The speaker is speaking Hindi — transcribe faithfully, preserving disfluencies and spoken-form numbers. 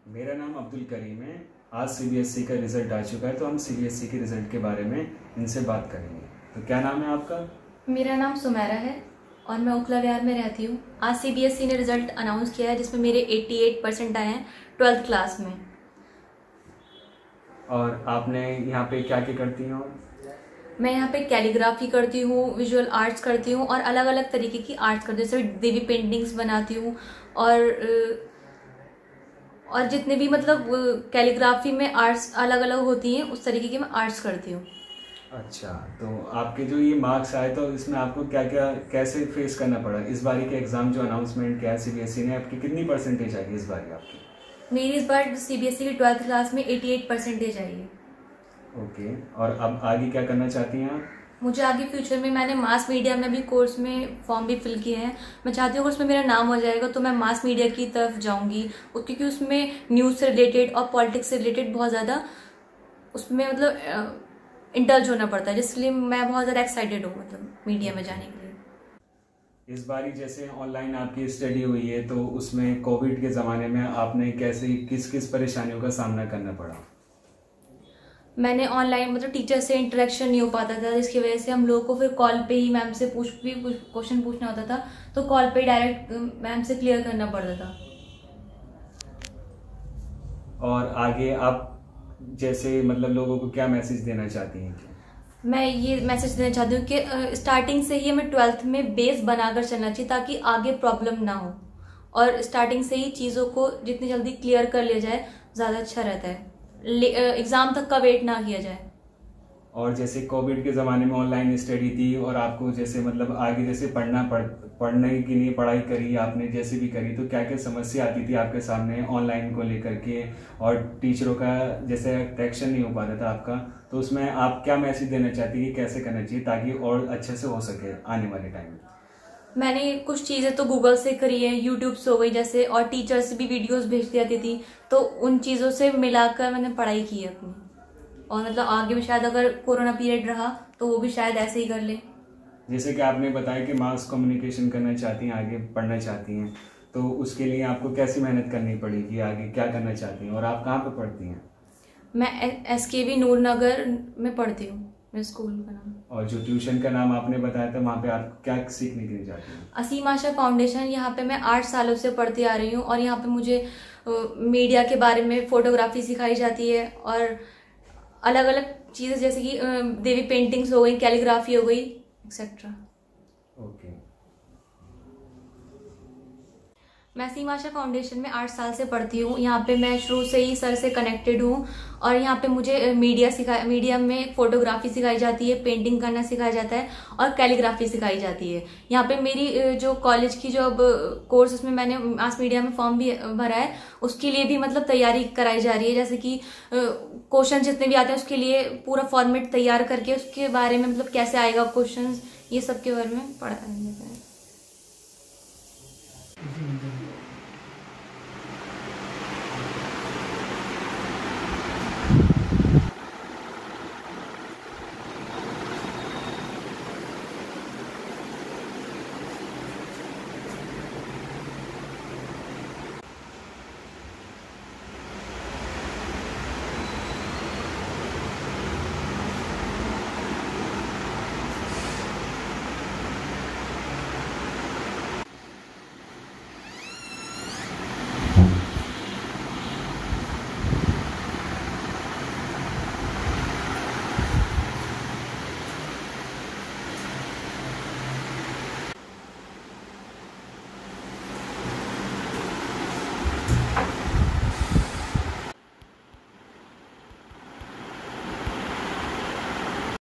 मेरा नाम अब्दुल करीम है। आज सीबीएसई का रिज़ल्ट आ चुका है, तो हम सीबीएसई के रिज़ल्ट के बारे में इनसे बात करेंगे। तो क्या नाम है आपका? मेरा नाम सुमेरा है और मैं ओखला विहार में रहती हूँ। आज सीबीएसई ने रिज़ल्ट अनाउंस किया है जिसमें मेरे अठासी परसेंट आए हैं ट्वेल्थ क्लास में। और आपने यहाँ पे क्या क्या करती हो? मैं यहाँ पे कैलीग्राफी करती हूँ, विजुअल आर्ट्स करती हूँ और अलग अलग तरीके की आर्ट्स करती हूँ, जैसे देवी पेंटिंग्स बनाती हूँ और और जितने भी मतलब कैलीग्राफी में आर्ट्स अलग अलग होती हैं उस तरीके की मैं आर्ट्स करती हूँ। अच्छा, तो आपके जो ये मार्क्स आए तो इसमें आपको क्या क्या कैसे फेस करना पड़ा? इस बारी के एग्ज़ाम जो अनाउंसमेंट किया है सीबीएसई ने, आपकी कितनी परसेंटेज आई इस बारी आपकी? मेरी इस बार सीबीएसई की ट्वेल्थ क्लास में अठासी परसेंटेज आई है। ओके, और अब आगे क्या करना चाहती हैं आप? मुझे आगे फ्यूचर में, मैंने मास मीडिया में भी कोर्स में फॉर्म भी फिल किए हैं। मैं चाहती हूँ अगर उसमें मेरा नाम हो जाएगा तो मैं मास मीडिया की तरफ जाऊंगी, क्योंकि उसमें न्यूज़ से रिलेटेड और पॉलिटिक्स से रिलेटेड बहुत ज़्यादा उसमें मतलब इंडल्ज होना पड़ता है, इसलिए मैं बहुत ज़्यादा एक्साइटेड हूँ मतलब मीडिया में जाने के लिए। इस बारी जैसे ऑनलाइन आपकी स्टडी हुई है, तो उसमें कोविड के ज़माने में आपने कैसे किस किस परेशानियों का सामना करना पड़ा? मैंने ऑनलाइन मतलब टीचर से इंटरेक्शन नहीं हो पाता था, जिसकी वजह से हम लोगों को फिर कॉल पे ही मैम से पूछ भी क्वेश्चन पूछना होता था, तो कॉल पे डायरेक्ट मैम से क्लियर करना पड़ता था। और आगे आप जैसे मतलब लोगों को क्या मैसेज देना चाहती हैं? मैं ये मैसेज देना चाहती हूँ कि स्टार्टिंग से ही हमें ट्वेल्थ में बेस बनाकर चलना चाहिए ताकि आगे प्रॉब्लम ना हो, और स्टार्टिंग से ही चीज़ों को जितनी जल्दी क्लियर कर लिया जाए ज़्यादा अच्छा रहता है, एग्ज़ाम तक का वेट ना किया जाए। और जैसे कोविड के ज़माने में ऑनलाइन स्टडी थी और आपको जैसे मतलब आगे जैसे पढ़ना पढ़ पढ़ने की नहीं पढ़ाई करी आपने जैसे भी करी, तो क्या क्या समस्या आती थी आपके सामने ऑनलाइन को लेकर के, और टीचरों का जैसे अट्रैक्शन नहीं हो पाता था आपका, तो उसमें आप क्या मैसेज देना चाहती है, कैसे करना चाहिए ताकि और अच्छे से हो सके आने वाले टाइम में? मैंने कुछ चीज़ें तो गूगल से करी है, यूट्यूब से हो गई जैसे, और टीचर से भी वीडियोस भेजती आती थी, तो उन चीज़ों से मिलाकर मैंने पढ़ाई की है अपनी। और मतलब आगे भी शायद अगर कोरोना पीरियड रहा तो वो भी शायद ऐसे ही कर ले। जैसे कि आपने बताया कि मास कम्युनिकेशन करना चाहती हैं, आगे पढ़ना चाहती हैं, तो उसके लिए आपको कैसी मेहनत करनी पड़ेगी, आगे क्या करना चाहती हैं और आप कहाँ पे पढ़ती हैं? मैं एस के वी नूर नगर में पढ़ती हूँ, मेरे स्कूल का नाम। और जो ट्यूशन का नाम आपने बताया था, वहाँ पे आप क्या सीखने के लिए जाती हैं? असीम आशा फाउंडेशन, यहाँ पे मैं आठ सालों से पढ़ती आ रही हूँ और यहाँ पे मुझे मीडिया के बारे में फोटोग्राफी सिखाई जाती है और अलग अलग चीज़ें जैसे कि देवी पेंटिंग्स हो गई, कैलीग्राफी हो गई, एक्सेट्रा। ओके। मैं असीम आशा फाउंडेशन में आठ साल से पढ़ती हूँ। यहाँ पे मैं शुरू से ही सर से कनेक्टेड हूँ और यहाँ पे मुझे मीडिया सिखा मीडिया में फोटोग्राफी सिखाई जाती है, पेंटिंग करना सिखाया जाता है और कैलीग्राफी सिखाई जाती है। यहाँ पे मेरी जो कॉलेज की जो अब कोर्स, उसमें मैंने मास मीडिया में फॉर्म भी भरा है, उसके लिए भी मतलब तैयारी कराई जा रही है, जैसे कि क्वेश्चन जितने भी आते हैं उसके लिए पूरा फॉर्मेट तैयार करके उसके बारे में मतलब कैसे आएगा क्वेश्चन, ये सब के बारे में पढ़ाया जाता है।